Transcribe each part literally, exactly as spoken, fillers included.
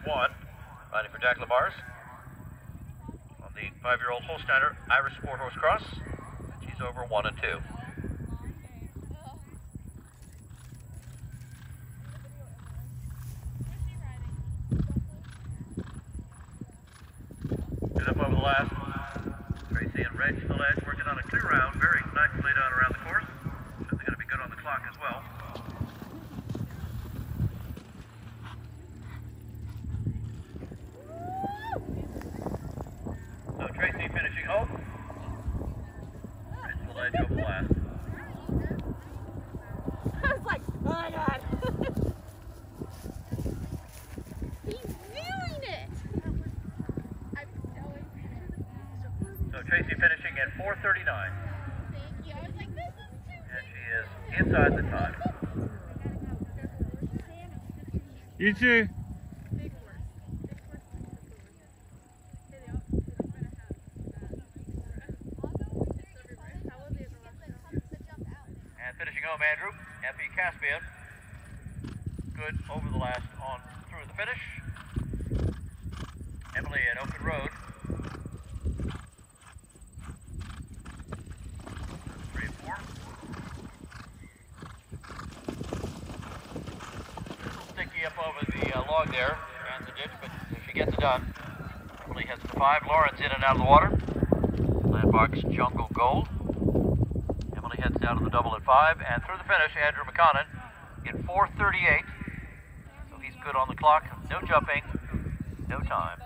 one, riding for Jack LaBars on the five-year-old Holsteiner Irish Sport Horse Cross. She's over one and two. Good up over the last. Tracy and Reg to the ledge, working on a clear round, very nicely laid out around the course. So they're going to be good on the clock as well. So Tracy finishing home. Reg to the ledge over the last. I was like, oh my god. He's feeling it. So Tracy finishing at four thirty-nine. Thank you. I was like, this is too. And she is inside the time. You too. And finishing home, Andrew, F E Caspian. Good over the last on through the finish. Emily at Open Road. Three and four. Sticky up over the uh, log there, and the ditch, but she gets it done. Emily heads to five. Lawrence in and out of the water. Landmarks Jungle Gold. Emily heads down to the double at five, and through the finish, Andrew McConnell in four thirty-eight. So he's good on the clock. No jumping, no time.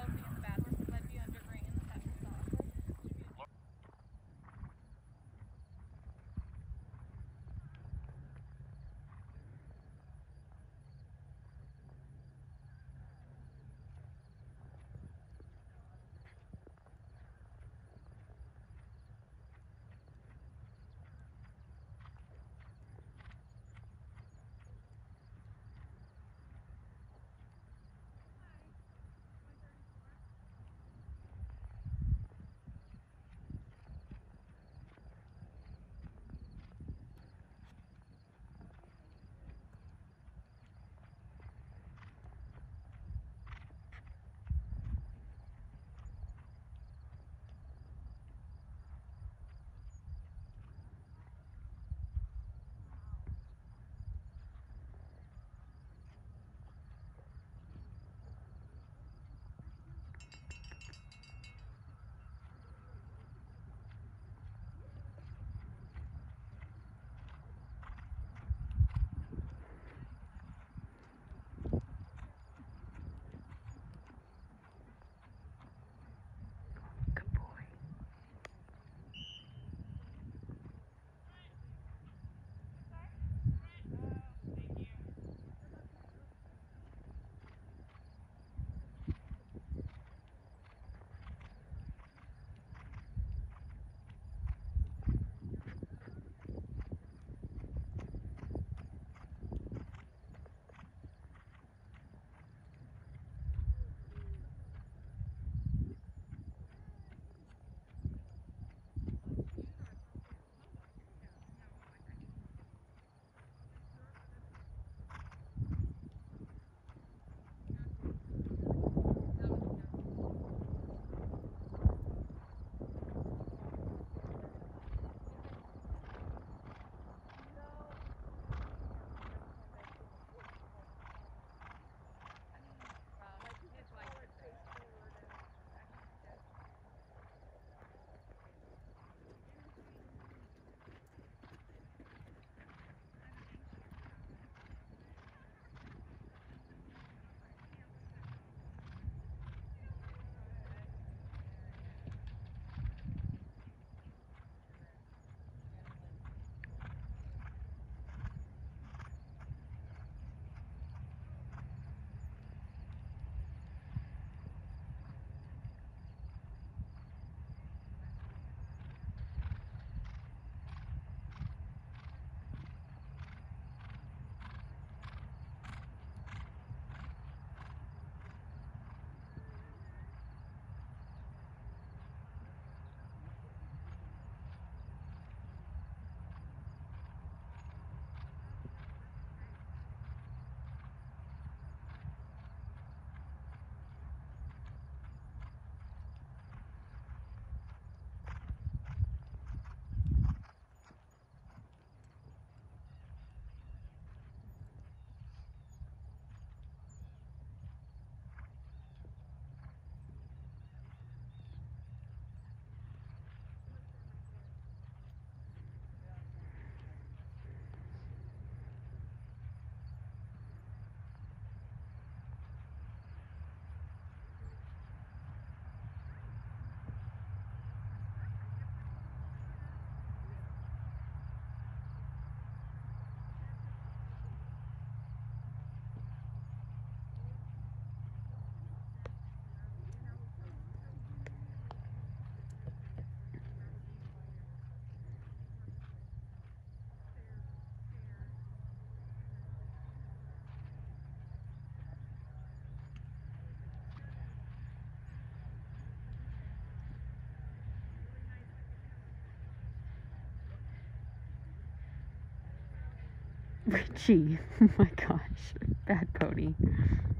Richie. Oh my gosh. Bad pony.